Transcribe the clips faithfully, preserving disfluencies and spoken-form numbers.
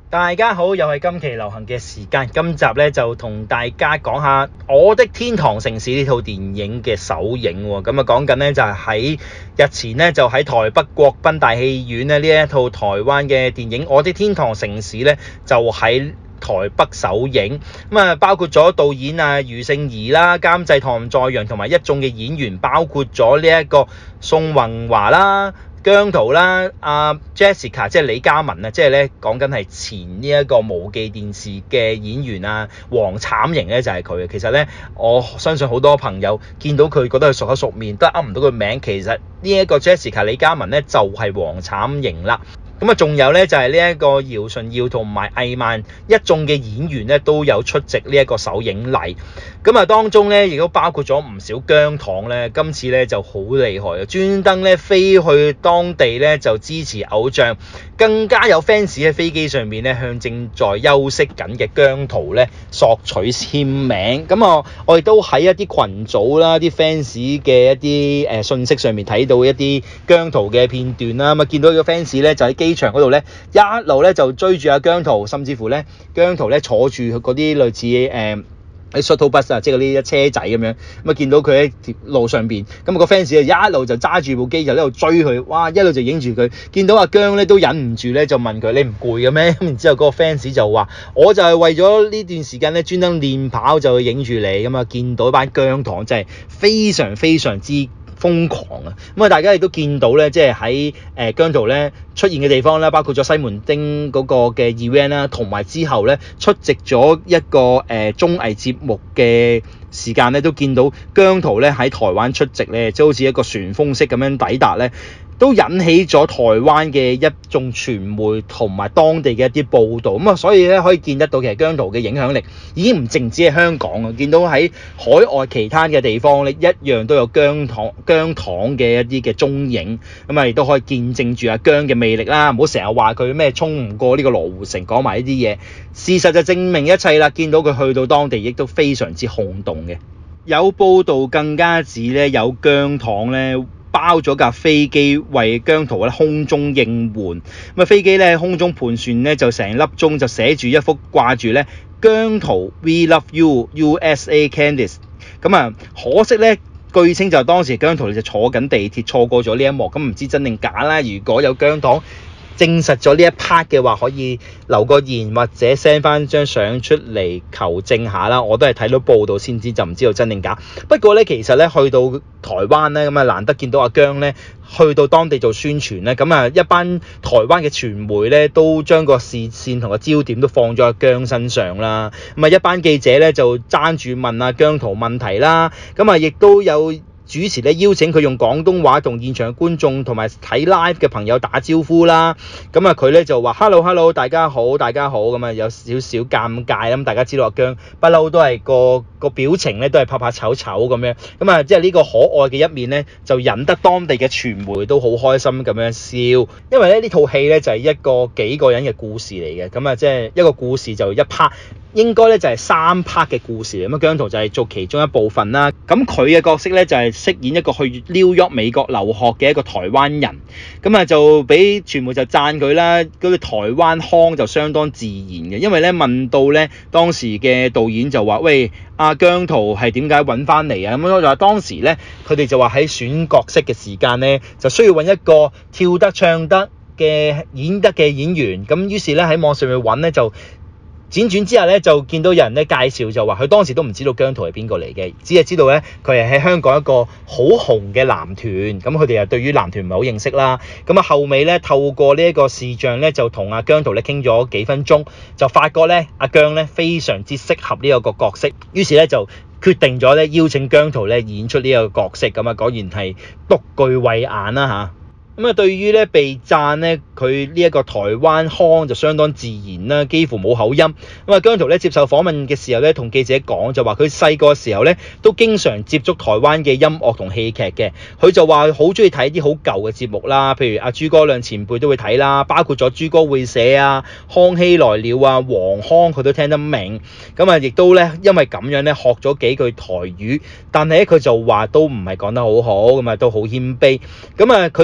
大家好，又係今期流行嘅時間。今集咧就同大家講下《我的天堂城市》呢套電影嘅首映喎。咁啊講緊咧就係喺日前咧就喺台北國賓大戲院咧呢一套台灣嘅電影《我的天堂城市》咧就喺台北首映。咁啊包括咗導演啊余勝怡啦、監製唐在陽同埋一眾嘅演員，包括咗呢一個宋宏華啦、姜濤啦、阿 Jessica 即係李嘉文啊，即係咧講緊係前呢一個無記電視嘅演員啊，黃慘瑩咧就係佢。其實咧我相信好多朋友見到佢覺得佢熟口熟面，都噏唔到佢名。其實呢一個 Jessica 李嘉文咧就係黃慘瑩啦。咁啊，仲有咧就係呢一個姚舜耀同埋魏曼一眾嘅演員咧都有出席呢一個首映禮。咁啊，當中咧亦都包括咗唔少姜糖咧，今次咧就好厲害啊！專登咧飛去當地咧就支持偶像，更加有 fans 喺飛機上面咧向正在休息緊嘅姜濤咧索取簽名。咁啊，我亦都喺一啲群組啦、啲 fans 嘅一啲誒信息上面睇到一啲姜濤嘅片段啦。咁啊，見到個 fans 咧就喺機場嗰度咧一路咧就追住阿姜濤，甚至乎咧姜濤咧坐住嗰啲類似誒。呃喺 shuttle bus 啊，即係嗰啲車仔咁樣，咁啊見到佢喺條路上邊，咁、那個 fans 就一路就揸住部機就喺度追佢，哇！一路就影住佢，見到阿姜咧都忍唔住咧就問佢：你唔攰嘅咩？咁然之後嗰個 fans 就話：我就係為咗呢段時間咧專登練跑就去影住你。咁啊見到班姜糖真係非常非常之瘋狂啊！咁啊，大家亦都見到咧，即係喺誒姜濤咧出現嘅地方啦，包括咗西門町嗰個嘅 event 啦，同埋之後咧出席咗一個誒、呃、綜藝節目嘅時間咧，都見到姜濤咧喺台灣出席咧，即係好似一個旋風式咁樣抵達咧，都引起咗台灣嘅一眾傳媒同埋當地嘅一啲報導。咁啊，所以咧可以見得到其實姜濤嘅影響力已經唔淨止係香港啊，見到喺海外其他嘅地方咧一樣都有姜糖姜糖嘅一啲嘅蹤影。咁啊亦都可以見證住阿姜嘅魅力啦。唔好成日話佢咩衝唔過呢個羅湖城，講埋呢啲嘢，事實就證明一切啦。見到佢去到當地亦都非常之轟動嘅。有報道更加指咧有姜糖咧包咗架飛機為姜濤咧空中應援。咁啊飛機咧空中盤旋咧就成粒鐘就寫住一幅掛住咧姜濤 We Love You U S A Candice。咁啊可惜咧據稱就當時姜濤就坐緊地鐵錯過咗呢一幕，咁唔知真定假啦。如果有姜糖證實咗呢一 part 嘅話，可以留個言或者 send 翻張相出嚟求證下啦。我都係睇到報道先知，就唔知道真定假。不過咧，其實咧去到台灣咧，咁啊難得見到阿姜咧去到當地做宣傳咧，咁啊一班台灣嘅傳媒咧都將個視線同個焦點都放咗阿姜身上啦。咁啊一班記者咧就爭住問阿姜濤問題啦，咁啊亦都有主持咧邀請佢用廣東話同現場嘅觀眾同埋睇 live 嘅朋友打招呼啦。咁啊佢咧就話 hello hello 大家好大家好，咁啊有少少尷尬。咁大家知道阿姜不嬲都係個個表情咧都係拍拍醜醜咁樣，咁啊即係呢個可愛嘅一面咧就引得當地嘅傳媒都好開心咁樣笑。因為咧呢套戲咧就係一個幾個人嘅故事嚟嘅，咁啊即係一個故事就一 part，應該咧就係三 part 嘅故事。咁啊姜濤就係做其中一部分啦。咁佢嘅角色咧就係飾演一個去 New York 美國留學嘅一個台灣人。咁啊就俾傳媒就讚佢啦，嗰個台灣腔就相當自然嘅。因為咧問到咧當時嘅導演就話：喂，阿姜濤係點解揾翻嚟啊？咁我就話當時咧佢哋就話喺選角色嘅時間咧就需要揾一個跳得唱得嘅演得嘅演員。咁於是咧喺網上面揾咧就輾轉之下咧就見到有人咧介紹，就話佢當時都唔知道姜濤係邊個嚟嘅，只係知道咧佢係喺香港一個好紅嘅男團。咁佢哋又對於男團唔係好認識啦。咁啊後尾咧透過呢一個視像咧就同阿姜濤咧傾咗幾分鐘，就發覺咧阿姜咧非常之適合呢一個角色，於是咧就決定咗咧邀請姜濤咧演出呢一個角色。咁啊果然係獨具慧眼啦嚇。咁啊，對於咧被讚咧，佢呢一個台灣腔就相當自然啦，幾乎冇口音。咁啊，姜濤咧接受訪問嘅時候咧，同記者講就話佢細個時候咧都經常接觸台灣嘅音樂同戲劇嘅。佢就話好中意睇啲好舊嘅節目啦，譬如阿諸葛亮前輩都會睇啦，包括咗諸葛會社啊、康熙來了啊、黃腔佢都聽得明。咁啊，亦都咧因為咁樣咧學咗幾句台語，但係咧佢就話都唔係講得好好，咁啊都好謙卑。咁啊，佢就話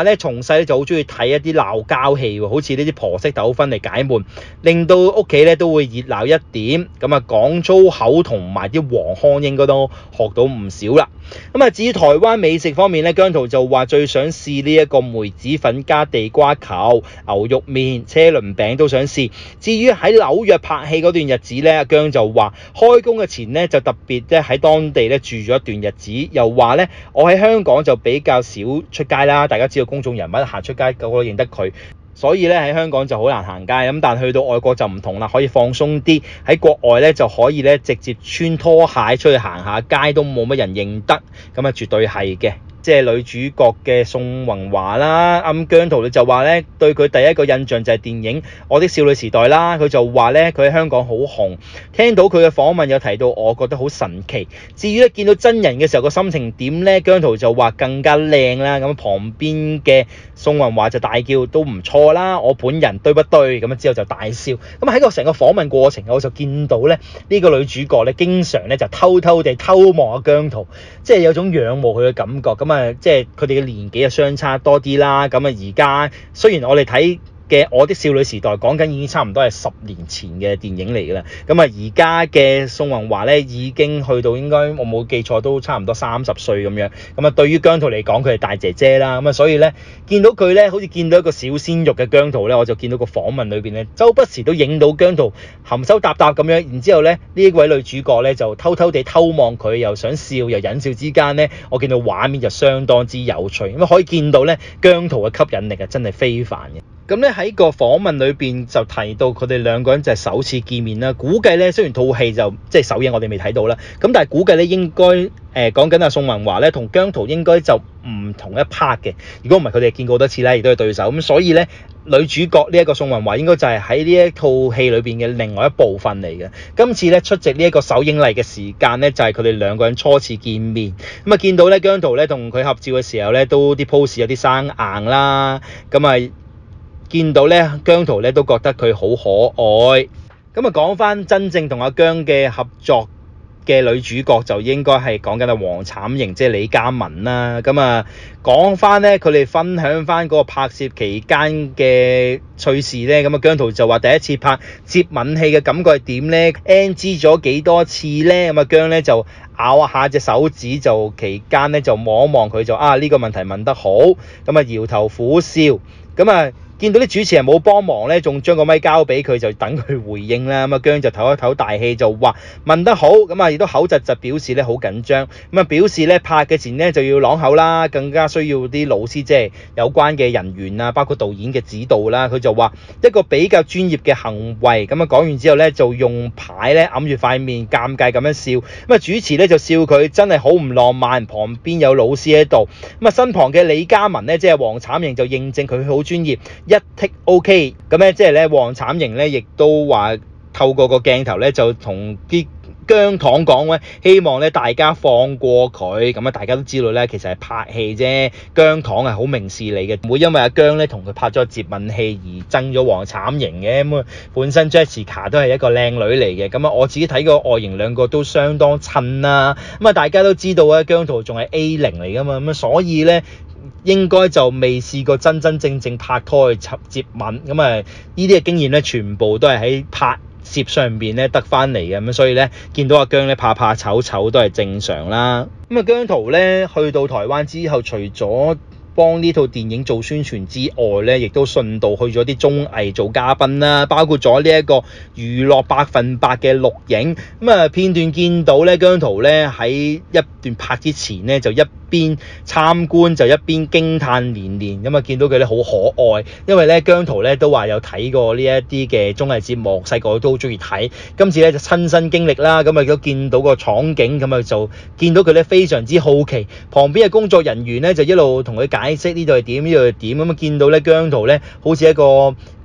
咧從細咧就好中意睇一啲鬧交戲喎，好似呢啲婆媳糾紛嚟解悶，令到屋企咧都會熱鬧一點。咁啊講粗口同埋啲黃腔應該都學到唔少啦。咁啊至於台灣美食方面咧，姜濤就話最想試呢一個梅子粉加地瓜球、牛肉麵、車輪餅都想試。至於喺紐約拍戲嗰段日子咧，阿姜就話開工嘅前咧就特別咧喺當地咧住咗一段日子，又話咧我喺香港就比較少出街啦，大家知道公眾人物行出街個個都認得佢，所以咧喺香港就好難行街，咁但去到外國就唔同啦，可以放鬆啲，喺國外咧就可以咧直接穿拖鞋出去行下街都冇乜人認得，咁啊絕對係嘅。即係女主角嘅宋芸樺啦，咁姜濤就話咧對佢第一個印象就係電影《我的少女時代》啦，佢就話咧佢喺香港好紅，聽到佢嘅訪問有提到，我覺得好神奇。至於咧見到真人嘅時候個心情點咧，姜濤就話更加靚啦，咁旁邊嘅宋芸樺就大叫都唔錯啦，我本人對不對？咁之後就大笑。咁喺個成個訪問過程，我就見到咧呢個女主角咧經常咧就偷偷地偷望阿姜濤，即係有種仰慕佢嘅感覺。咁啊即係佢哋嘅年紀啊相差多啲啦。咁啊而家雖然我哋睇嘅《我的少女時代》講緊已經差唔多係十年前嘅電影嚟㗎啦，咁啊而家嘅宋芸樺咧已經去到應該我冇記錯都差唔多三十歲咁樣，咁啊對於姜濤嚟講佢係大姐姐啦，咁啊所以咧見到佢咧好似見到一個小鮮肉嘅姜濤咧，我就見到個訪問裏邊咧周不時都影到姜濤含羞答答咁樣，然之後咧呢一位女主角咧就偷偷地偷望佢，又想笑又忍笑之間咧，我見到畫面就相當之有趣，咁啊可以見到咧姜濤嘅吸引力啊真係非凡嘅。咁咧喺個訪問裏邊就提到佢哋兩個人就係首次見面啦，估計咧雖然套戲就即係首映我哋未睇到啦，咁但係估計咧應該誒講緊阿宋芸樺咧同姜濤應該就唔同一 part 嘅，如果唔係佢哋見過多次咧，亦都係對手，咁所以咧女主角呢一個宋芸樺應該就係喺呢一套戲裏邊嘅另外一部分嚟嘅。今次咧出席呢一個首映禮嘅時間咧就係佢哋兩個人初次見面，咁啊見到咧姜濤咧同佢合照嘅時候咧都啲 pose 有啲生硬啦，咁啊見到咧姜濤咧都覺得佢好可愛。咁啊講翻真正同阿姜嘅合作嘅女主角就應該係講緊阿黃慘瑩，即係李嘉文啦。咁啊講翻咧佢哋分享翻嗰個拍攝期間嘅趣事咧，咁啊姜濤就話第一次拍接吻戲嘅感覺係點咧 ，N G 咗幾多次咧？咁啊姜咧就咬下隻手指，就期間咧就望一望佢，就啊呢個問題問得好，咁啊搖頭苦笑，咁啊見到啲主持人冇幫忙咧，仲將個咪交俾佢，就等佢回應啦。咁啊姜就唞一唞大氣，就話問得好，咁啊亦都口窒窒表示咧好緊張，咁啊表示咧拍嘅前咧就要朗口啦，更加需要啲老師即係有關嘅人員啊，包括導演嘅指導啦。佢就話一個比較專業嘅行為。咁啊講完之後咧就用牌咧揞住塊面，尷尬咁樣笑。咁啊主持咧就笑佢真係好唔浪漫，旁邊有老師喺度。咁啊身旁嘅李嘉文咧即係黃慘瑩就認證佢好專業。一剔 OK， 咁咧即係咧黃慘瑩咧亦都話透過個鏡頭咧就同啲姜糖講咧，希望咧大家放過佢。咁啊大家都知道咧其實係拍戲啫，姜糖係好明事理嘅，唔會因為阿姜咧同佢拍咗接吻戲而憎咗黃慘瑩嘅。咁啊本身 Jessica 都係一個靚女嚟嘅，咁啊我自己睇個外形兩個都相當襯啦。咁啊大家都知道啊姜濤仲係 A 零嚟噶嘛，咁啊所以咧應該就未試過真真正正拍拖去接吻，咁啊呢啲嘅經驗咧全部都係喺拍攝上邊咧得翻嚟嘅，咁所以咧見到阿姜咧怕怕醜醜都係正常啦。咁啊姜濤咧去到台灣之後，除咗幫呢套電影做宣傳之外咧，亦都順道去咗啲綜藝做嘉賓啦，包括咗呢一個娛樂百分百嘅錄影。咁啊片段見到咧姜濤咧喺一段拍之前咧就一邊參觀就一邊驚嘆連連，咁啊見到佢咧好可愛，因為咧姜濤咧都話有睇過呢一啲嘅綜藝節目，細個都好中意睇，今次咧就親身經歷啦，咁啊都見到個場景，咁啊就見到佢咧非常之好奇，旁邊嘅工作人員咧就一路同佢解釋呢度係點呢度係點，咁啊見到咧姜濤咧好似一個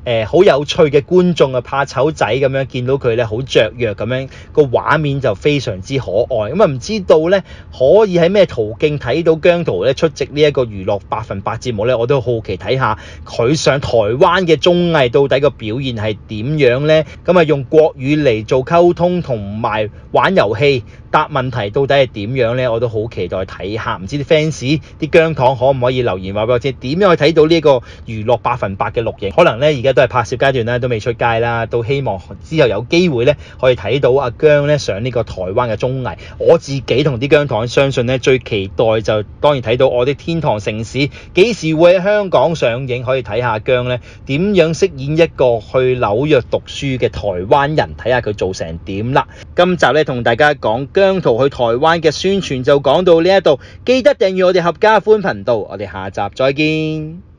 誒好、呃、有趣嘅觀眾啊，怕醜仔咁樣見到佢咧好雀躍咁樣，個畫面就非常之可愛。咁啊唔知道咧可以喺咩途徑睇到姜濤咧出席呢一個娛樂百分百節目咧？我都好奇睇下佢上台灣嘅綜藝到底個表現係點樣咧？咁啊用國語嚟做溝通同埋玩遊戲答問題到底係點樣咧？我都好期待睇下。唔知啲 fans 啲姜糖可唔可以留言話俾我知點樣去睇到呢個娛樂百分百嘅錄影？可能咧而家都係拍攝階段啦，都未出街啦，都希望之後有機會咧可以睇到阿姜咧上呢個台灣嘅綜藝。我自己同啲姜糖相信咧最期待就當然睇到我的天堂城市幾時會喺香港上映，可以睇下姜咧點樣飾演一個去紐約讀書嘅台灣人，睇下佢做成點啦。今集咧同大家講姜濤去台灣嘅宣傳就講到呢一度，記得訂閱我哋合家歡頻道，我哋下集再見。